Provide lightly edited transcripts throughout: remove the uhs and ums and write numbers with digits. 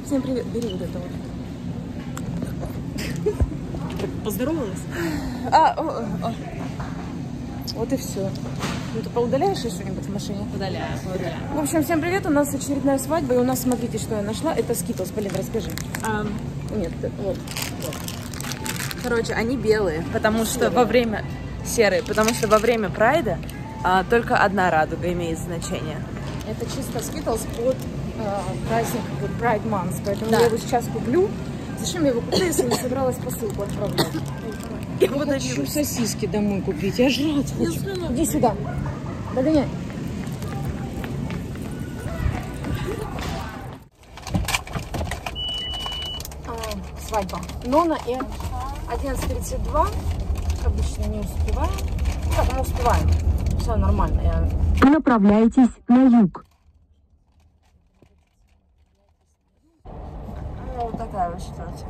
Всем привет. Бери вот это вот. Поздоровалась? Вот и все. Ну, ты поудаляешь что-нибудь в машине? Удаляю. В общем, всем привет. У нас очередная свадьба. И у нас, смотрите, что я нашла. Это Skittles. Полин, расскажи. Нет, вот. Короче, они белые, потому что во время... Серые, потому что во время прайда только одна радуга имеет значение. Это чисто Skittles под праздник, вот Pride Month. Поэтому я его сейчас куплю. Зачем я его куплю, если не собиралась посылку отправлять? Я хочу сосиски домой купить. Я жрать хочу. Иди сюда. Догоняй. Свадьба. Нона и 11:32. Обычно не успеваем. Как мы успеваем? Все нормально. Направляйтесь на юг. Ну, вот такая вот ситуация.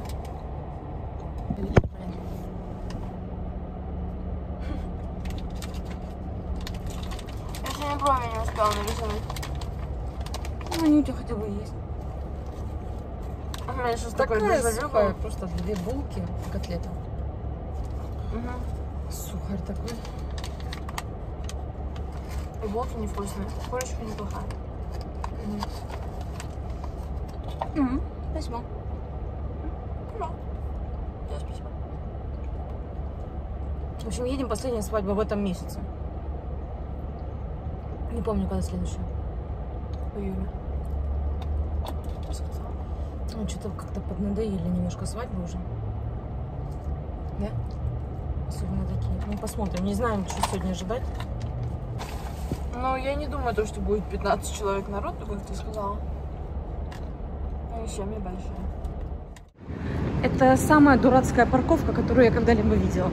Я сегодня брови не успела нарисовать. Ну, они у тебя хотя бы есть. У меня сейчас такое сухая, просто 2 булки котлета. Сухарь такой. И булки невкусные. Корочка неплохая. Спасибо. Спасибо. В общем, едем, последняя свадьба в этом месяце. Не помню, когда следующая. В июле. Ну, что-то как-то поднадоели немножко свадьбы уже. Да? Особенно такие. Ну, посмотрим. Не знаем, что сегодня ожидать. Ну, я не думаю, что будет 15 человек народу, как ты сказала. Ну, и семьи большие. Это самая дурацкая парковка, которую я когда-либо видела.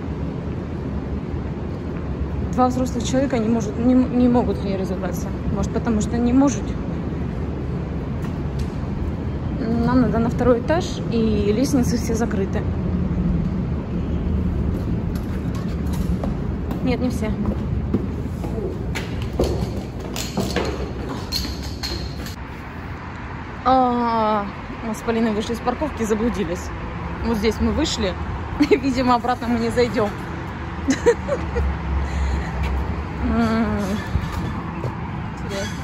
2 взрослых человека не могут в ней разобраться. Может, потому что не может. Нам надо на 2-й этаж, и лестницы все закрыты. Нет, не все. Мы с Полиной вышли из парковки и заблудились. Вот здесь мы вышли. И, видимо, обратно мы не зайдем. Интересно.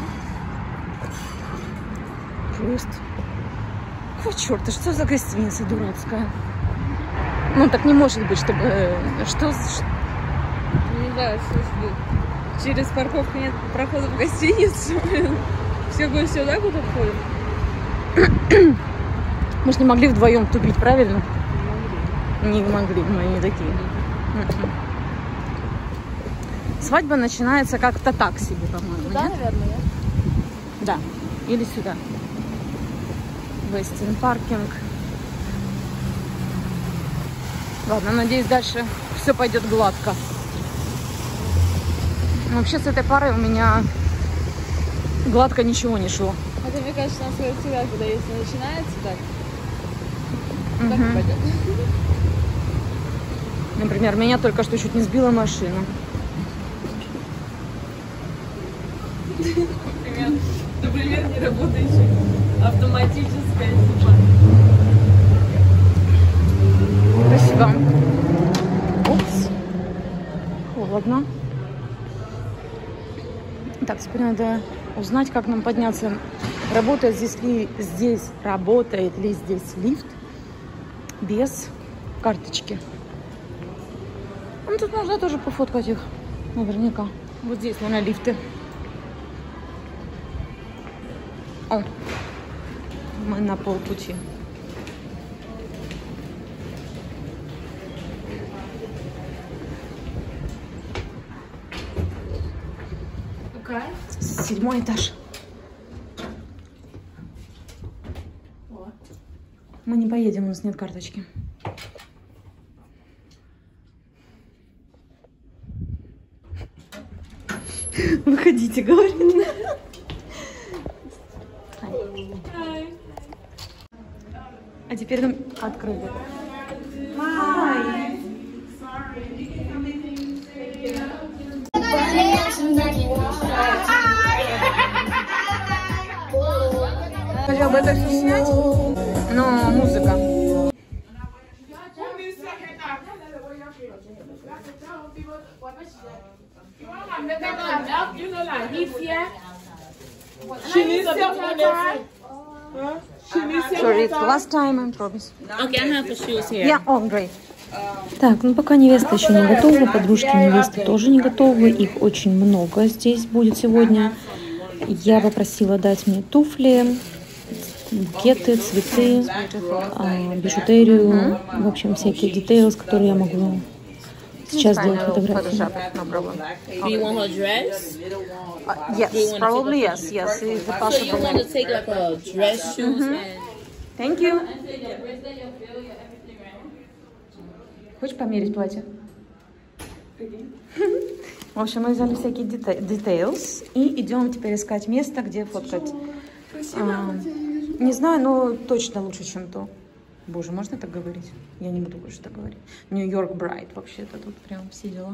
Просто. Какого черта? Что за гостиница дурацкая? Ну, так не может быть, чтобы... Что? Не знаю, в смысле. Через парковку нет прохода в гостиницу. Все гости сюда куда входят? Мы же не могли вдвоем тупить, правильно? Не могли, мы не такие. Свадьба начинается как-то так себе, по-моему. Туда, наверное, да? Да. Или сюда. Вестин паркинг. Ладно, надеюсь, дальше все пойдет гладко. Вообще с этой парой у меня гладко ничего не шло. Хотя, мне кажется, у нас всегда, когда если начинается так, так и пойдет. Например, меня только что чуть не сбила машина. Например, не работающая автоматическая типа. Спасибо. Упс. Холодно. Так, теперь надо узнать, как нам подняться. Работает работает ли здесь лифт без карточки. Ну, тут можно тоже пофоткать их. Наверняка. Вот здесь, наверное, лифты. О, мы на полпути. Какая? 7-й этаж. Мы не поедем, у нас нет карточки. Выходите, говорит. А теперь нам открыли. чтобы это все снять. Но музыка. Sorry, it's last time, I promise. Okay, I have the shoes here. Yeah, oh, great. Так, ну пока невеста еще не готова, подружки невесты тоже не готовы. Их очень много здесь будет сегодня. Я попросила дать мне туфли, букеты, цветы, бижутерию, в общем, всякие детали, которые я могу сейчас сделать фотографии. Do you want her dress? Yes, probably yes, yes, it's So you possible. want to take like a dress, shoes, and Thank you. Хочешь померить платье? В общем, мы взяли всякие details и идем теперь искать место, где фоткать. Не знаю, но точно лучше, чем то. Боже, можно так говорить? Я не буду больше так говорить. Нью-Йорк Брайт вообще-то тут прям все дела.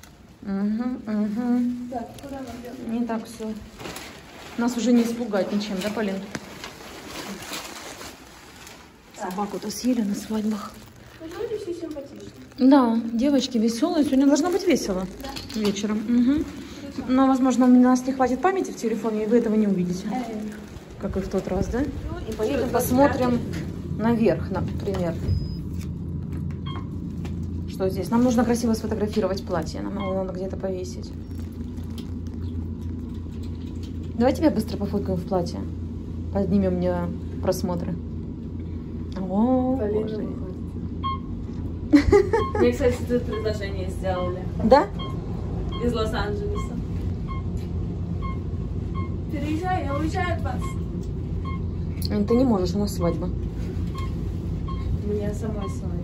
Не так все. Нас уже не испугать ничем, да, Полин? Собаку-то съели на свадьбах. Да, девочки веселые. Сегодня должно быть весело. Да. Вечером. Угу. Но, возможно, у нас не хватит памяти в телефоне, и вы этого не увидите. Как и в тот раз, да? И поедем посмотрим наверх, например. Что здесь? Нам нужно красиво сфотографировать платье. Нам его надо где-то повесить. Давай тебя быстро пофоткаем в платье. Поднимем мне просмотры. О, Боже. Мне, кстати, тут предложение сделали. Да? Из Лос-Анджелеса. Переезжай, я уезжаю от вас. Ты не можешь, у нас свадьба. У меня самой свадьба.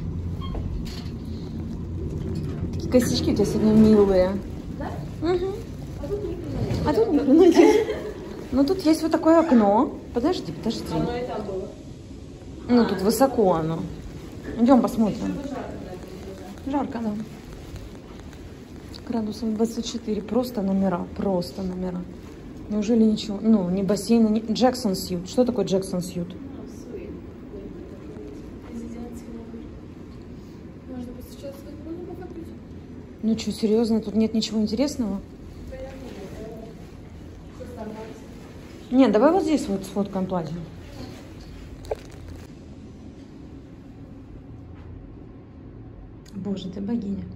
Такие косички у тебя сегодня милые. Да? Угу. А тут нет. Ну тут есть вот такое окно. Подожди, подожди. Оно и там было. Ну тут высоко оно. Идем посмотрим. Жарко, да. Градусов 24. Просто номера. Просто номера. Неужели ничего? Ну, ни бассейна, ни... Джексон Сьют. Что такое Джексон Сьют? Можно постучаться в окно, пофоткать? Ну что, серьезно? Тут нет ничего интересного? Нет, давай вот здесь вот сфоткаем платье. Боже, ты богиня.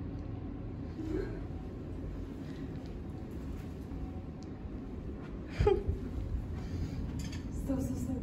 Стоп, стоп, стоп.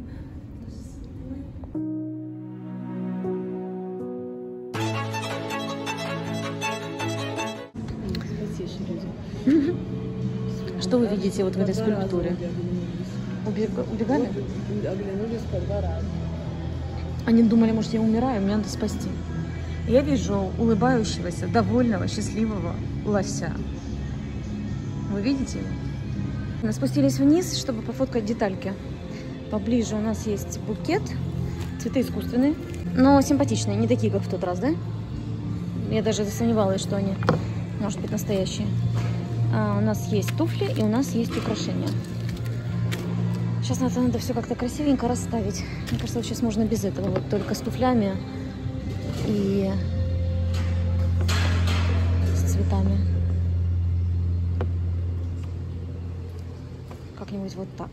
Что вы видите вот в этой скульптуре? Убегали? Оглянулись по 2 раза. Они думали, может, я умираю, меня надо спасти. Я вижу улыбающегося, довольного, счастливого лося. Вы видите его? Мы спустились вниз, чтобы пофоткать детальки. Поближе у нас есть букет. Цветы искусственные, но симпатичные, не такие, как в тот раз, да? Я даже засомневалась, что они, может быть, настоящие. У нас есть туфли и у нас есть украшения. Сейчас надо все как-то красивенько расставить. Мне кажется, сейчас можно без этого, вот только с туфлями и с цветами. Как-нибудь вот так.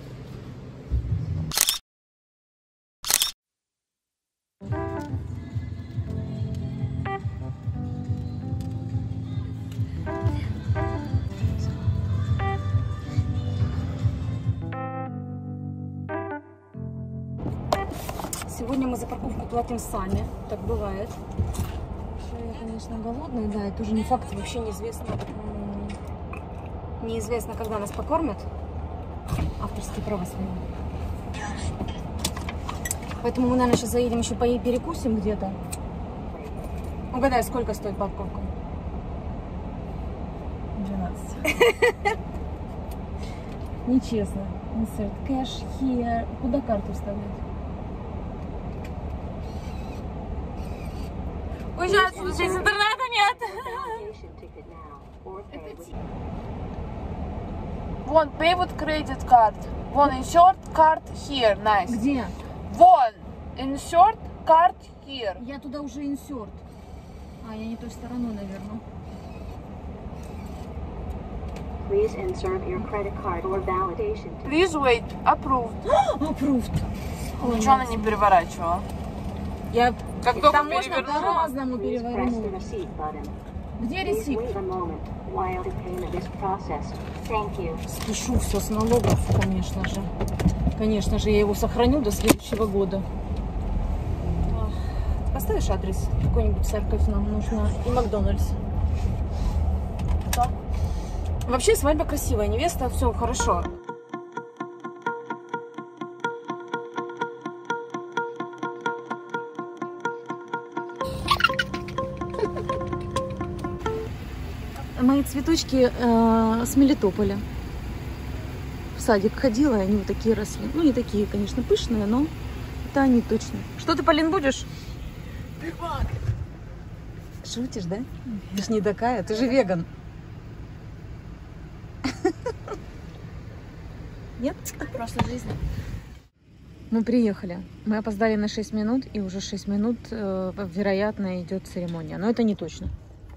Сегодня мы за парковку платим сами, так бывает. Я, конечно, голодная, да, это уже не факт, вообще неизвестно, когда нас покормят. Авторские права свои. Поэтому мы, наверное, сейчас заедем еще перекусим где-то. Угадай, сколько стоит парковка? 12. Нечестно. Insert cash here. Куда карту вставлять? Уезжай отсюда, здесь интернета нет. Вон, pay with credit card. Вон, insert card here. Nice. Где? Вон, insert card here. Я туда уже инсерт. А, я не той стороной, наверное. Please insert your credit card or validation. Please wait. Approved. Approved. Ничего она не переворачивала. Я... Как только Там можно перевернула. по-разному Please press the перевернуть. receipt button. Где Please ресипт? wait a moment while the payment is processed. Thank you. Спешу все с налогов, конечно же. Конечно же, я его сохраню до следующего года. Поставишь адрес? Какой-нибудь церковь нам нужно. И Макдональдс. Что? Вообще свадьба красивая, невеста, все хорошо. Мои цветочки с Мелитополя. В садик ходила, и они вот такие росли. Ну, не такие, конечно, пышные, но это они точно. Что ты, Полин, будешь? Шутишь, да? Ты ж не такая, ты же веган. Нет? Просто жизнь. Мы приехали. Мы опоздали на 6 минут, и уже 6 минут, вероятно, идет церемония. Но это не точно.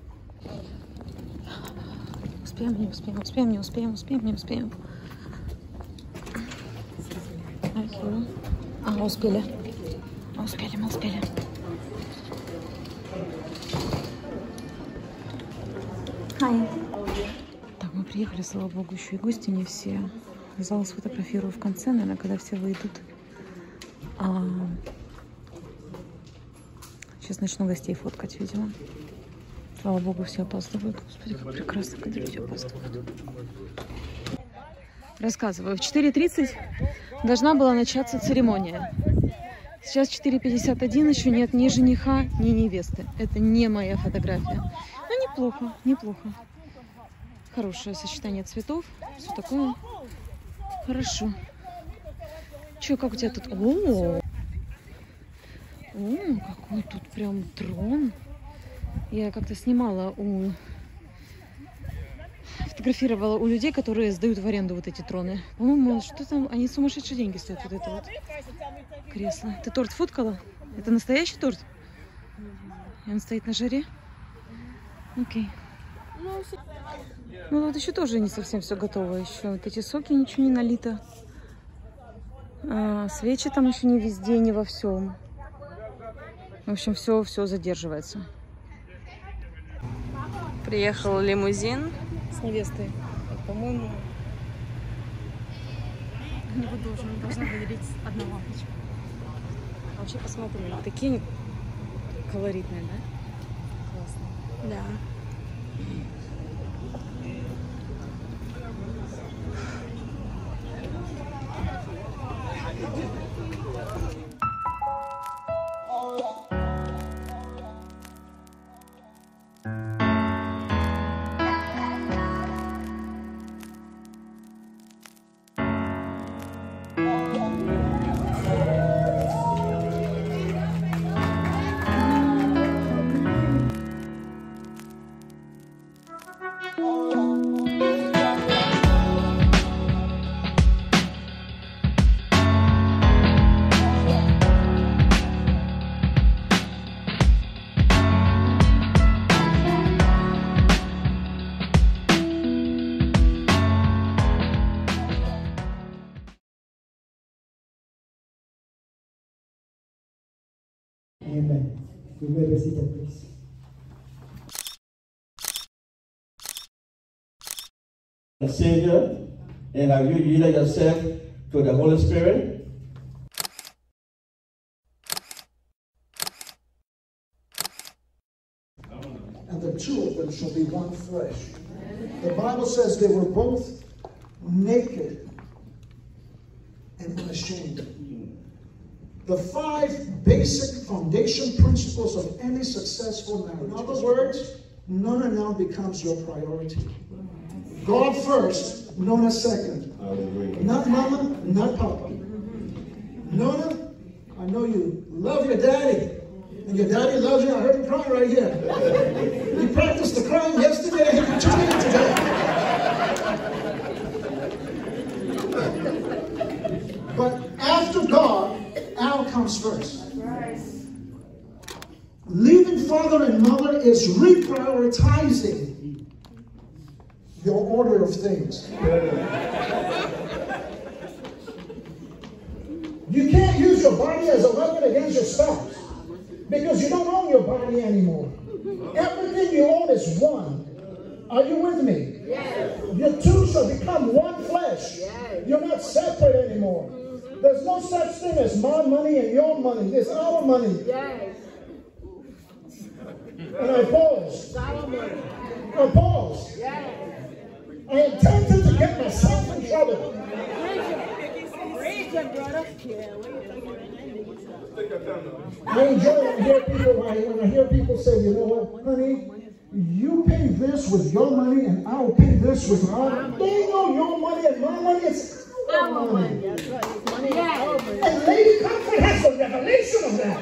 Успеем, не успеем, успеем, не успеем, успеем, не успеем. А, успели. Успели, мы успели. Хай. Так, мы приехали, слава богу, еще и гости не все. Зал сфотографирую в конце, наверное, когда все выйдут. Сейчас начну гостей фоткать, видимо. Слава богу, все опаздывают. Господи, как прекрасно, когда люди опаздывают. Рассказываю. В 4:30 должна была начаться церемония. Сейчас 4:51, еще нет ни жениха, ни невесты. Это не моя фотография. Но неплохо, неплохо. Хорошее сочетание цветов. Все такое. Хорошо. Че, как у тебя тут? О, какой тут прям трон. Я как-то снимала фотографировала у людей, которые сдают в аренду вот эти троны. По-моему, что там? Они сумасшедшие деньги стоят, вот это вот кресло. Ты торт фоткала? Это настоящий торт? И он стоит на жаре? Окей. Ну вот еще тоже не совсем все готово. Еще вот эти соки, ничего не налито. Свечи там еще не везде, не во всем. В общем, все задерживается. Приехал лимузин. С невестой. По-моему, у него должна выделить одна лампочка. А вообще посмотри, такие они колоритные, да? Классно. Да. Amen. You may be seated, please. The Savior, and have you yielded yourself to the Holy Spirit? And the two of them shall be one flesh. The Bible says they were both naked and unashamed. The 5 basic foundation principles of any successful marriage. In other words, Nona now becomes your priority. God first, Nona second. Not mama, not papa. Nona, I know you love your daddy. And your daddy loves you. I heard him crying right here. He practiced the crying yesterday and he continued today. But after God, Al comes first. Leaving father and mother is reprioritizing your order of things. You can't use your body as a weapon against your spouse because you don't own your body anymore. Everything you own is one. Are you with me? Yes. Your two shall become one flesh. Yes. You're not separate anymore. There's no such thing as my money and your money. It's our money. Yes. And I pause. I pause. Yes. I am tempted to get myself in trouble. I enjoy when I hear people say, you know what, honey, you pay this with your money and I'll pay this with mine. They ain't no your money and my money, it's our money. That's right. It's money. Yeah. And Lady Comfort has the revelation of that.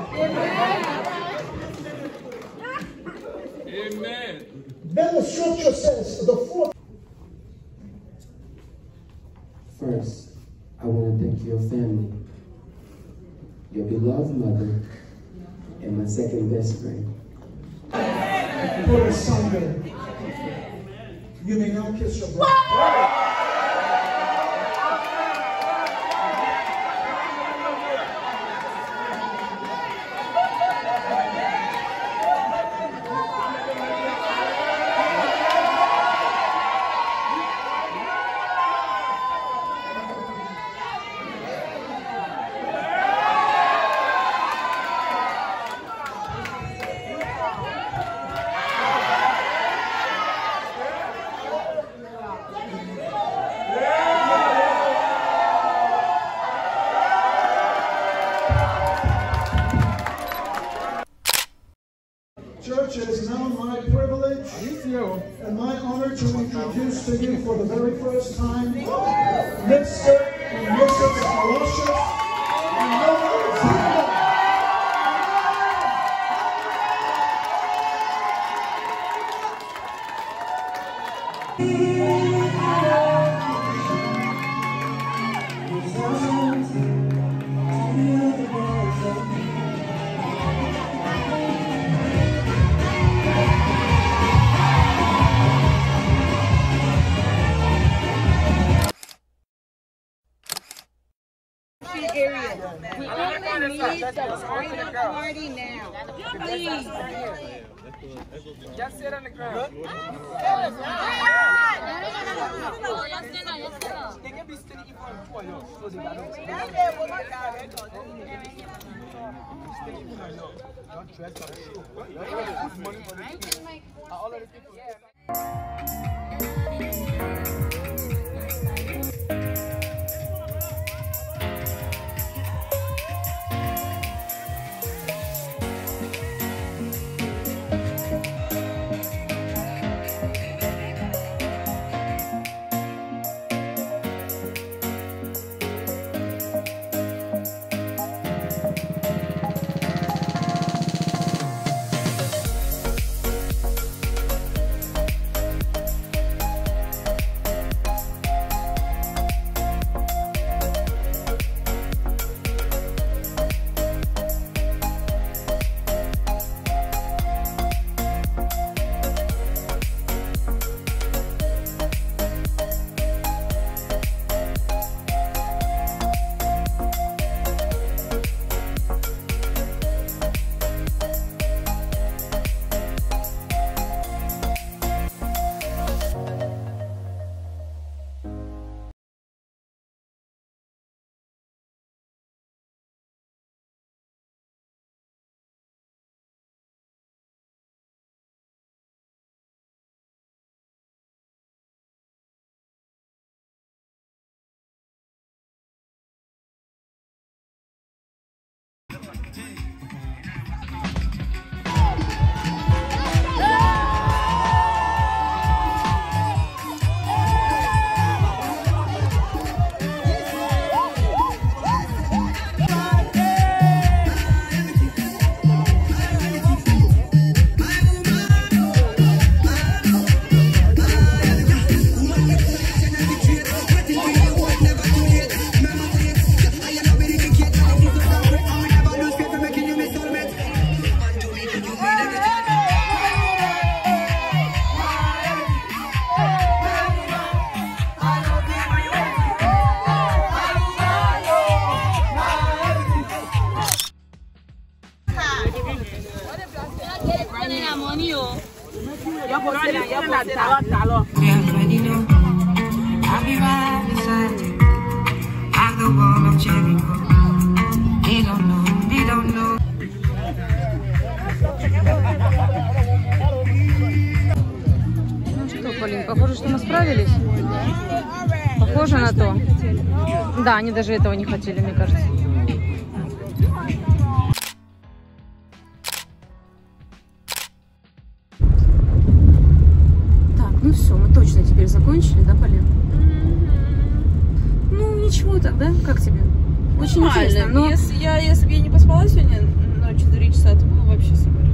Amen. Then the scripture says, the fourth. First, I want to thank your family, your beloved mother, and my second best friend. For the Sunday, you may now kiss your brother. Church, it is now my privilege and my honor to introduce to you for the very first time Mr. and Mrs. Aloysius and Noah Zimmerman. We only need the party now. Please. Just sit on the ground. They can be steady even for you. So they got don't dress up. Money for the people. All of the people. Ну что, Полин, похоже, что мы справились. Похоже на то. Да, они даже этого не хотели, мне кажется. Так, ну все, мы точно теперь закончили, да, Полин? Ну, ничего так, да? Как тебе? Очень интересно. Но... Если бы я не поспала сегодня ночью 4 часа, то было вообще супер.